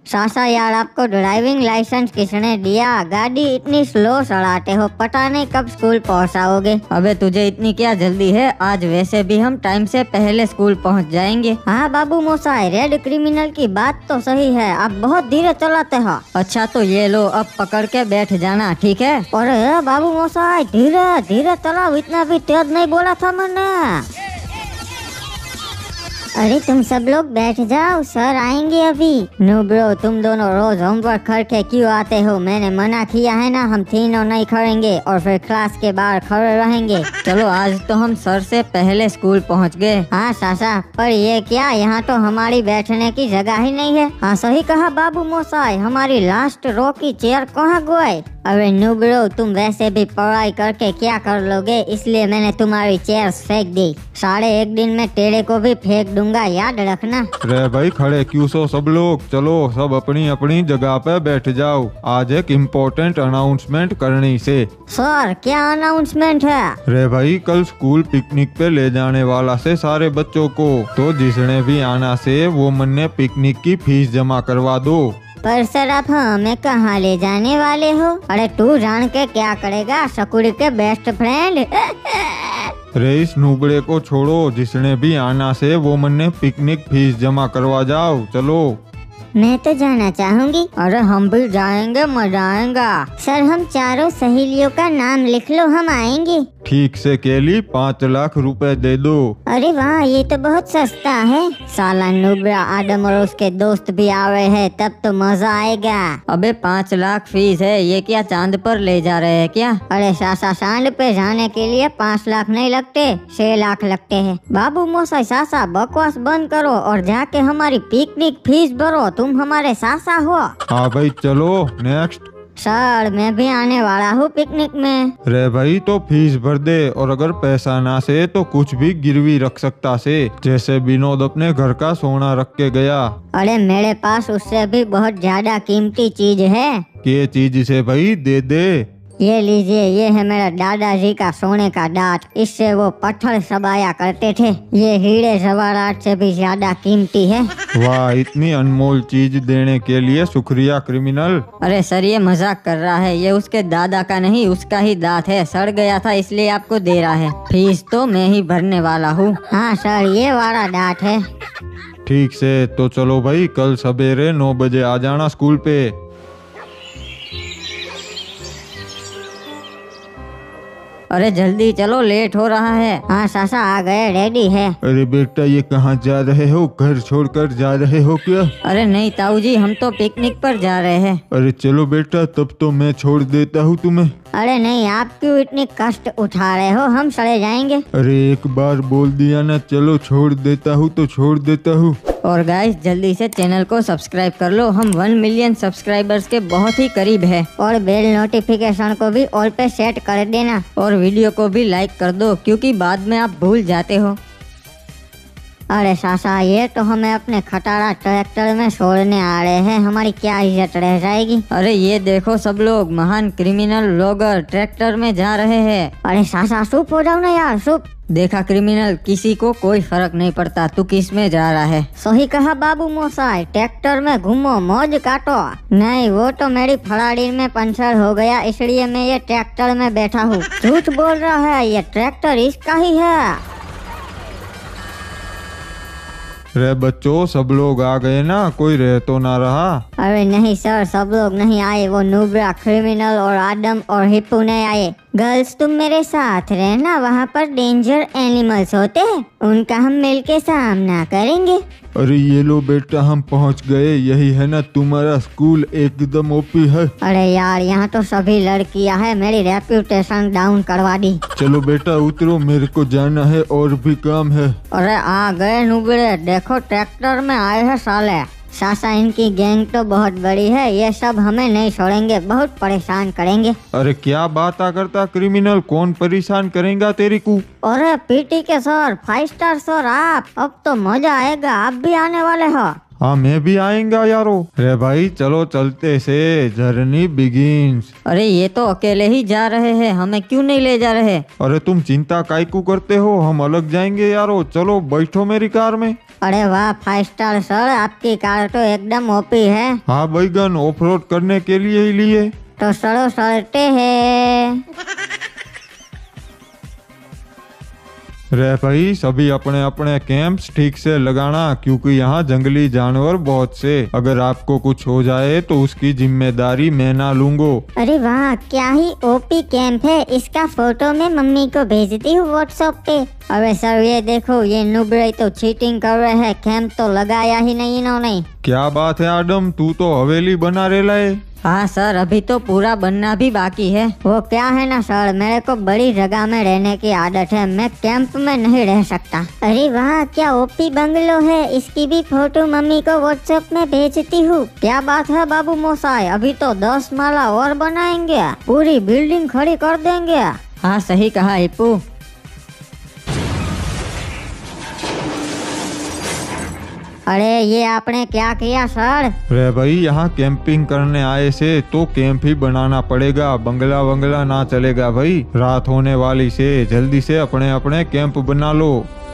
सासा यार, आपको driving licence किसने दिया? गाड़ी इतनी स्लो चलाते हो, पता नहीं कब स्कूल पहुंचाओगे। अबे तुझे इतनी क्या जल्दी है? आज वैसे भी हम टाइम से पहले स्कूल पहुंच जाएंगे। हाँ बाबू मोसाई, रेड क्रिमिनल की बात तो सही है, आप बहुत धीरे चलाते हो। अच्छा तो ये लो, अब पकड़ के बैठ जाना, ठीक है? अरे बाबू मोसाई, धीरे धीरे चलाओ, इतना भी तेज नहीं बोला था मैंने। अरे तुम सब लोग बैठ जाओ, सर आएंगे अभी। नो ब्रो, तुम दोनों रोज होमवर्क करके क्यों आते हो? मैंने मना किया है ना, हम तीनों नहीं करेंगे और फिर क्लास के बाहर खड़े रहेंगे। चलो आज तो हम सर से पहले स्कूल पहुंच गए। हाँ सासा, पर ये क्या, यहाँ तो हमारी बैठने की जगह ही नहीं है। हाँ सही कहा बाबू मोसाई, हमारी लास्ट रो की चेयर कहाँ गई? अरे नुब्रो, तुम वैसे भी पढ़ाई करके क्या कर लोगे, इसलिए मैंने तुम्हारी चेयर फेंक दी। 1.5 दिन में तेरे को भी फेंक दूंगा, याद रखना। रे भाई खड़े क्यों सो सब लोग? चलो सब अपनी अपनी जगह पे बैठ जाओ, आज एक इम्पोर्टेंट अनाउंसमेंट करनी से। सर क्या अनाउंसमेंट है? रे भाई कल स्कूल पिकनिक पे ले जाने वाला से सारे बच्चों को, तो जिसने भी आना से वो मन ने पिकनिक की फीस जमा करवा दो। पर सर आप हमें कहाँ ले जाने वाले हो? अरे तू जान के क्या करेगा, सकुड़ी के बेस्ट फ्रेंड। रे इस नूबड़े को छोड़ो, जिसने भी आना से वो मन ने पिकनिक फीस जमा करवा जाओ। चलो। मैं तो जाना चाहूंगी। अरे हम भी जाएंगे, मजा आएगा। सर हम चारों सहेलियों का नाम लिख लो, हम आएंगे। ठीक से केली, 5 लाख रुपए दे दो। अरे वाह, ये तो बहुत सस्ता है। साला नुब्रा, आदम और उसके दोस्त भी आ रहे हैं, तब तो मजा आएगा। अबे 5 लाख फीस है, ये क्या चांद पर ले जा रहे हैं क्या? अरे सासा, चांद पे जाने के लिए 5 लाख नहीं लगते, 6 लाख लगते हैं। बाबू मोसाई, सासा बकवास बंद करो और जाके हमारी पिकनिक फीस भरो, तुम हमारे सासा हो। हाँ भाई चलो नेक्स्ट। सर मैं भी आने वाला हूँ पिकनिक में। रे भाई तो फीस भर दे, और अगर पैसा ना से तो कुछ भी गिरवी रख सकता से, जैसे विनोद अपने घर का सोना रख के गया। अरे मेरे पास उससे भी बहुत ज्यादा कीमती चीज है। ये चीज से भाई दे दे। ये लीजिए, ये है मेरा दादाजी का सोने का दांत, इससे वो पत्थर चबाया करते थे। ये हीरे जवाहरात से भी ज्यादा कीमती है। वाह, इतनी अनमोल चीज देने के लिए शुक्रिया क्रिमिनल। अरे सर ये मजाक कर रहा है, ये उसके दादा का नहीं उसका ही दांत है, सड़ गया था इसलिए आपको दे रहा है। फीस तो मैं ही भरने वाला हूँ। हाँ सर, ये वाला दांत है। ठीक से, तो चलो भाई कल सवेरे 9 बजे आ जाना स्कूल पे। अरे जल्दी चलो, लेट हो रहा है। हाँ सासा आ गए, रेडी है। अरे बेटा ये कहाँ जा रहे हो? घर छोड़कर जा रहे हो क्या? अरे नहीं ताऊ जी, हम तो पिकनिक पर जा रहे हैं। अरे चलो बेटा, तब तो मैं छोड़ देता हूँ तुम्हें। अरे नहीं, आप क्यों इतनी कष्ट उठा रहे हो, हम चले जाएंगे। अरे एक बार बोल दिया ना, चलो छोड़ देता हूँ तो छोड़ देता हूँ। और गाइस जल्दी से चैनल को सब्सक्राइब कर लो, हम 1 मिलियन सब्सक्राइबर्स के बहुत ही करीब है। और बेल नोटिफिकेशन को भी ऑल पे सेट कर देना। और वीडियो को भी लाइक कर दो, क्योंकि बाद में आप भूल जाते हो। अरे सासा, ये तो हमें अपने खटारा ट्रैक्टर में छोड़ने आ रहे हैं, हमारी क्या इज्जत रह जाएगी। अरे ये देखो सब लोग, महान क्रिमिनल व्लॉगर ट्रैक्टर में जा रहे हैं। अरे सासा चुप हो जाओ ना यार, चुप। देखा क्रिमिनल, किसी को कोई फर्क नहीं पड़ता तू किस में जा रहा है। सही कहा बाबू मोसाई, ट्रैक्टर में घूमो मौज काटो। नहीं, वो तो मेरी फराड़ी में पंचर हो गया, इसलिए मैं ये ट्रैक्टर में बैठा हूँ। झूठ बोल रहा है, ये ट्रैक्टर इसका ही है। रे बच्चों, सब लोग आ गए ना? कोई रह तो ना रहा? अरे नहीं सर, सब लोग नहीं आए, वो नुब्रा, क्रिमिनल और आदम और हिप्पू नहीं आए। गर्ल्स तुम मेरे साथ रहना, वहाँ पर डेंजर एनिमल्स होते हैं, उनका हम मिलके सामना करेंगे। अरे ये लो बेटा, हम पहुँच गए। यही है ना तुम्हारा स्कूल? एकदम ओपी है। अरे यार, यहाँ तो सभी लड़कियाँ हैं, मेरी रेप्यूटेशन डाउन करवा दी। चलो बेटा उतरो, मेरे को जाना है और भी काम है। अरे आ गए नुबड़े, देखो ट्रैक्टर में आए हैं साले। सासा, इनकी गैंग तो बहुत बड़ी है, ये सब हमें नहीं छोड़ेंगे, बहुत परेशान करेंगे। अरे क्या बात करता क्रिमिनल, कौन परेशान करेगा तेरी को? अरे पीटी के सर, 5 स्टार सर आप, अब तो मजा आएगा, आप भी आने वाले हो? हाँ मैं भी आएगा यारो। अरे भाई चलो चलते से, जर्नी बिगिंस। अरे ये तो अकेले ही जा रहे हैं, हमें क्यों नहीं ले जा रहे? अरे तुम चिंता काहे को करते हो, हम अलग जाएंगे यारो। चलो बैठो मेरी कार में। अरे वाह 5 स्टार सर, आपकी कार तो एकदम ओपी है। हाँ बैगन, ऑफ रोड करने के लिए ही लिए। तो चलो चलते हैं। रे भाई, सभी अपने अपने कैंप्स ठीक से लगाना, क्योंकि यहाँ जंगली जानवर बहुत से। अगर आपको कुछ हो जाए तो उसकी जिम्मेदारी मैं ना लूंगो। अरे वाह, क्या ही ओपी कैंप है। इसका फोटो मैं मम्मी को भेजती हूँ व्हाट्सएप पे। अरे सर ये देखो, ये नुबड़े तो चीटिंग कर रहे हैं, कैंप तो लगाया ही नहीं इन्होंने। क्या बात है आदम, तू तो हवेली बना रेला है। हाँ सर, अभी तो पूरा बनना भी बाकी है। वो क्या है ना सर, मेरे को बड़ी जगह में रहने की आदत है, मैं कैंप में नहीं रह सकता। अरे वाह, क्या ओपी बंगलो है। इसकी भी फोटो मम्मी को व्हाट्सएप में भेजती हूँ। क्या बात है बाबू मोसाई, अभी तो 10 माला और बनाएंगे, पूरी बिल्डिंग खड़ी कर देंगे। हाँ सही कहा हिप्पू। अरे ये आपने क्या किया सर? रे भाई, यहाँ कैंपिंग करने आए से तो कैंप ही बनाना पड़ेगा, बंगला वंगला ना चलेगा भाई। रात होने वाली से जल्दी से अपने अपने कैंप बना लो।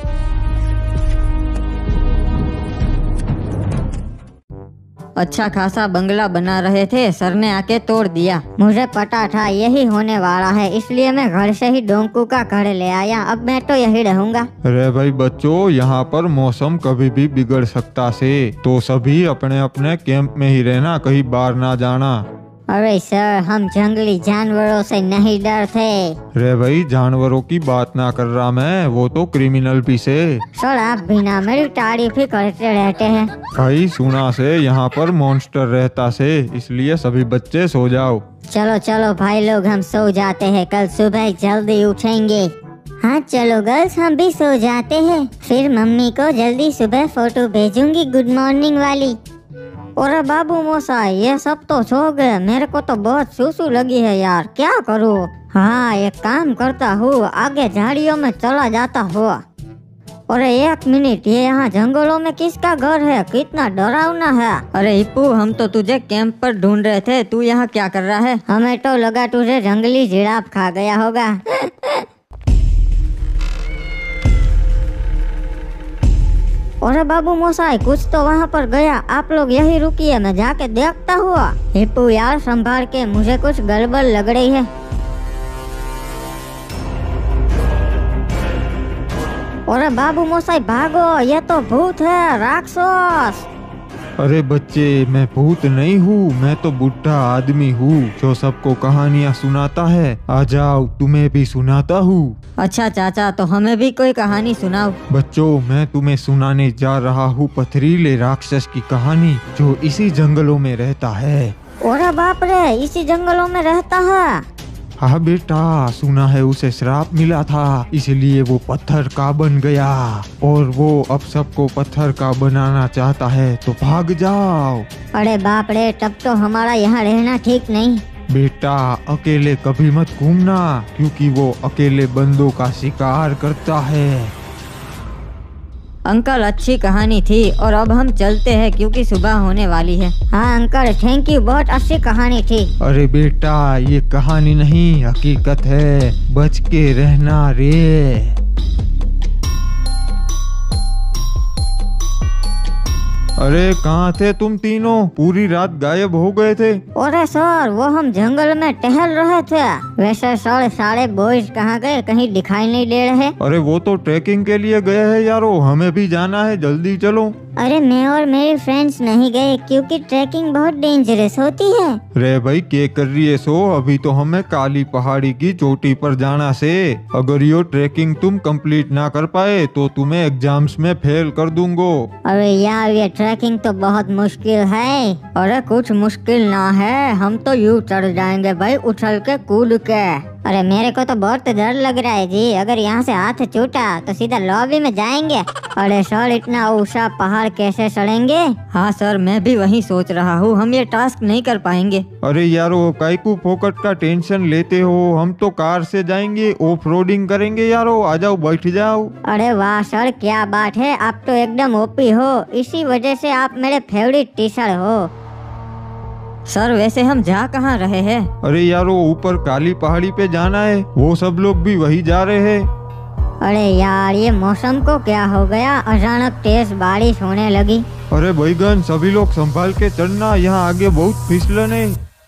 अच्छा खासा बंगला बना रहे थे, सर ने आके तोड़ दिया। मुझे पता था यही होने वाला है, इसलिए मैं घर से ही डोंकू का घर ले आया। अब मैं तो यही रहूंगा। अरे भाई बच्चों, यहाँ पर मौसम कभी भी बिगड़ सकता से, तो सभी अपने अपने कैंप में ही रहना, कहीं बाहर ना जाना। अरे सर, हम जंगली जानवरों से नहीं डरते। रे भाई, जानवरों की बात ना कर रहा मैं, वो तो क्रिमिनल भी से। सर आप बिना मेरी तारीफ ही करते रहते हैं। भाई सुना से यहाँ पर मॉन्स्टर रहता से, इसलिए सभी बच्चे सो जाओ। चलो चलो भाई लोग, हम सो जाते हैं, कल सुबह जल्दी उठेंगे। हाँ चलो गर्ल्स, हम भी सो जाते हैं, फिर मम्मी को जल्दी सुबह फोटो भेजूंगी गुड मॉर्निंग वाली। अरे बाबू मोसाई, ये सब तो सो गए, मेरे को तो बहुत सुसु लगी है यार, क्या करूँ? हाँ एक काम करता हूँ, आगे झाड़ियों में चला जाता हूँ। अरे एक मिनट, ये यहाँ जंगलों में किसका घर है? कितना डरावना है। अरे हिप्पू, हम तो तुझे कैंप पर ढूंढ रहे थे, तू यहाँ क्या कर रहा है? हमें तो लगा तुझे जंगली जिराफ खा गया होगा। अरे बाबू मोसाई, कुछ तो वहाँ पर गया, आप लोग यही रुकिए, मैं जाके देखता हुआ। हिप्पू यार संभाल के, मुझे कुछ गड़बड़ लग रही है। अरे बाबू मोसाई भागो, ये तो भूत है, राक्षस। अरे बच्चे, मैं भूत नहीं हूँ, मैं तो बुढ़ा आदमी हूँ जो सबको कहानियाँ सुनाता है। आ जाओ, तुम्हें भी सुनाता हूँ। अच्छा चाचा, तो हमें भी कोई कहानी सुनाओ। बच्चों, मैं तुम्हें सुनाने जा रहा हूँ पथरीले राक्षस की कहानी, जो इसी जंगलों में रहता है। अरे बाप रे, इसी जंगलों में रहता है? हाँ बेटा, सुना है उसे श्राप मिला था, इसलिए वो पत्थर का बन गया, और वो अब सबको पत्थर का बनाना चाहता है, तो भाग जाओ। अरे बाप रे, तब तो हमारा यहाँ रहना ठीक नहीं। बेटा, अकेले कभी मत घूमना, क्योंकि वो अकेले बंदों का शिकार करता है। अंकल, अच्छी कहानी थी, और अब हम चलते हैं क्योंकि सुबह होने वाली है। हाँ अंकल, थैंक यू, बहुत अच्छी कहानी थी। अरे बेटा, ये कहानी नहीं हकीकत है, बच के रहना रे। अरे कहाँ थे तुम तीनों? पूरी रात गायब हो गए थे। अरे सर, वो हम जंगल में टहल रहे थे। वैसे सर, सारे बॉयज कहाँ गए? कहीं दिखाई नहीं दे रहे। अरे वो तो ट्रैकिंग के लिए गए हैं यारो, हमें भी जाना है, जल्दी चलो। अरे मैं और मेरी फ्रेंड्स नहीं गए, क्योंकि ट्रैकिंग बहुत डेंजरस होती है। रे भाई, क्या कर रही है सो? अभी तो हमें काली पहाड़ी की चोटी पर जाना से। अगर ये ट्रैकिंग तुम कंप्लीट ना कर पाए तो तुम्हें एग्जाम्स में फेल कर दूंगो। अरे यार, ये ट्रैकिंग तो बहुत मुश्किल है। अरे कुछ मुश्किल ना है, हम तो यूं चढ़ जाएंगे भाई, उछल के कूद के। अरे मेरे को तो बहुत डर लग रहा है जी, अगर यहाँ से हाथ छूटा तो सीधा लॉबी में जाएंगे। अरे सर, इतना ऊंचा पहाड़ कैसे चढ़ेंगे? हाँ सर, मैं भी वही सोच रहा हूँ, हम ये टास्क नहीं कर पाएंगे। अरे यारो, काईकू फोकट का टेंशन लेते हो, हम तो कार से जाएंगे, ऑफ रोडिंग करेंगे यारो, आ जाओ बैठ जाओ। अरे वाह सर, क्या बात है, आप तो एकदम ओपी हो, इसी वजह से आप मेरे फेवरेट टीचर हो। सर वैसे हम जा कहाँ रहे हैं? अरे यारो, ऊपर काली पहाड़ी पे जाना है, वो सब लोग भी वही जा रहे हैं। अरे यार, ये मौसम को क्या हो गया, अचानक तेज बारिश होने लगी। अरे भाईगन, सभी लोग संभाल के चढ़ना, यहाँ आगे बहुत फिसलन है।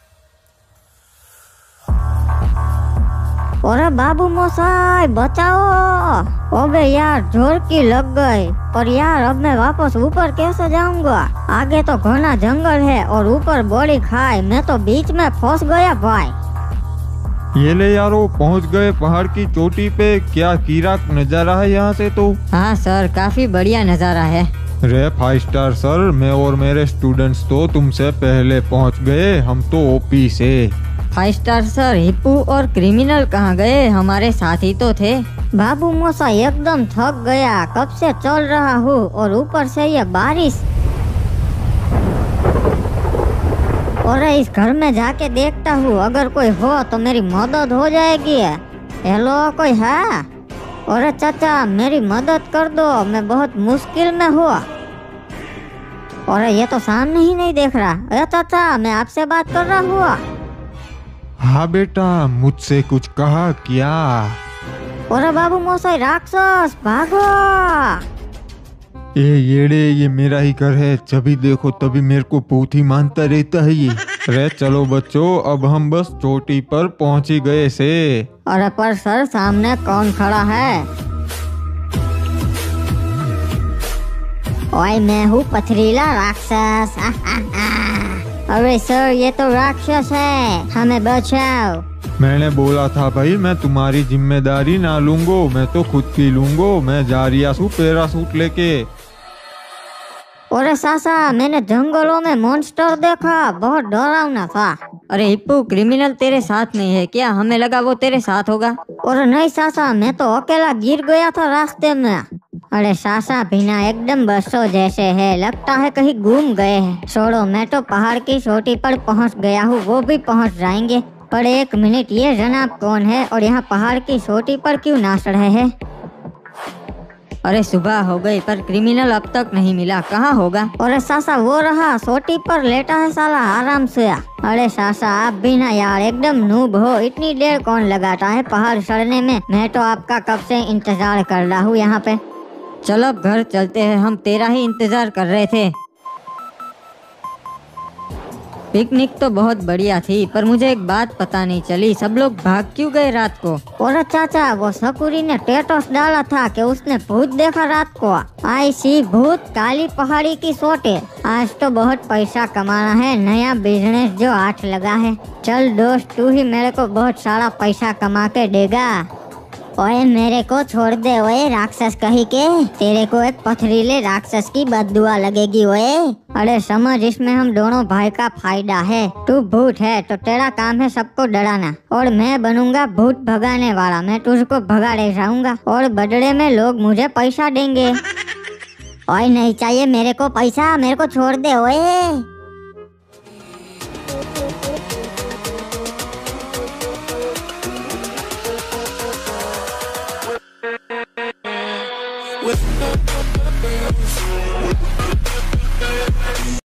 अरे बाबू मोसाई बचाओ। अबे यार, जोर की लग गई। पर यार, अब मैं वापस ऊपर कैसे जाऊंगा? आगे तो घना जंगल है और ऊपर बड़ी खाई, मैं तो बीच में फंस गया भाई। ये ले यारो, पहुंच गए पहाड़ की चोटी पे। क्या कीरा नजारा है यहाँ से तो। हाँ सर, काफी बढ़िया नज़ारा है। रे 5 स्टार सर, मैं और मेरे स्टूडेंट्स तो तुमसे पहले पहुंच गए, हम तो ओपी से। 5 स्टार सर, हिप्पू और क्रिमिनल कहाँ गए? हमारे साथी तो थे। बाबू मोसा एकदम थक गया, कब से चल रहा हूँ और ऊपर से ये बारिश। और इस घर में जाके देखता हूँ, अगर कोई हो तो मेरी मदद हो जाएगी। हेलो, कोई है? अरे चाचा, मेरी मदद कर दो, मैं बहुत मुश्किल में हूँ। अरे ये तो सामने ही नहीं देख रहा। अरे चाचा, मैं आपसे बात कर रहा हूँ। हाँ बेटा, मुझसे कुछ कहा क्या? अरे बाबू मोसाई राक्षस, भागो। येड़े, ये मेरा ही घर है, जब भी देखो तभी मेरे को भूत ही मानता रहता है ये। अरे चलो बच्चों, अब हम बस चोटी पर पहुंच ही गए से। अरे पर सर, सामने कौन खड़ा है? ओए, मैं हूँ पथरीला राक्षस। अरे सर, ये तो राक्षस है, हमें बचाओ। मैंने बोला था भाई, मैं तुम्हारी जिम्मेदारी ना लूंगो, मैं तो खुद की लूंगो। मैं जा रिया हूँ पैरासूट लेके। अरे सासा, मैंने जंगलों में मॉन्स्टर देखा, बहुत डरावना था। अरे हिप्पू, क्रिमिनल तेरे साथ नहीं है क्या? हमें लगा वो तेरे साथ होगा। अरे नहीं सासा, मैं तो अकेला गिर गया था रास्ते में। अरे सासा, बिना एकदम बसों जैसे है, लगता है कहीं गुम गए हैं। छोड़ो, मैं तो पहाड़ की चोटी पर पहुंच गया हूँ, वो भी पहुंच जाएंगे। पर एक मिनट, ये जनाब कौन है और यहाँ पहाड़ की चोटी पर क्यों नाच रहे हैं? अरे सुबह हो गई पर क्रिमिनल अब तक नहीं मिला, कहाँ होगा? अरे सासा, वो रहा, चोटी पर लेटा है साला आराम से। अरे सासा, आप भी ना यार एकदम नूब हो, इतनी देर कौन लगाता है पहाड़ चढ़ने में? मैं तो आपका कब से इंतजार कर रहा हूँ यहाँ पे। चलो अब घर चलते हैं, हम तेरा ही इंतजार कर रहे थे। पिकनिक तो बहुत बढ़िया थी, पर मुझे एक बात पता नहीं चली, सब लोग भाग क्यों गए रात को? और चाचा, वो सकुरी ने स्टेटस डाला था कि उसने भूत देखा रात को। आई सी भूत, काली पहाड़ी की चोटी। आज तो बहुत पैसा कमाना है, नया बिजनेस जो हाथ लगा है। चल दोस्त, तू ही मेरे को बहुत सारा पैसा कमा के देगा। ओए, मेरे को छोड़ दे ओए राक्षस कहीं के, तेरे को एक पथरीले राक्षस की बददुआ लगेगी ओए। अरे समझ, इसमें हम दोनों भाई का फायदा है। तू भूत है तो तेरा काम है सबको डराना, और मैं बनूंगा भूत भगाने वाला। मैं तुझको भगा ले जाऊंगा और बदले में लोग मुझे पैसा देंगे। ओए, नहीं चाहिए मेरे को पैसा, मेरे को छोड़ दे ओए। with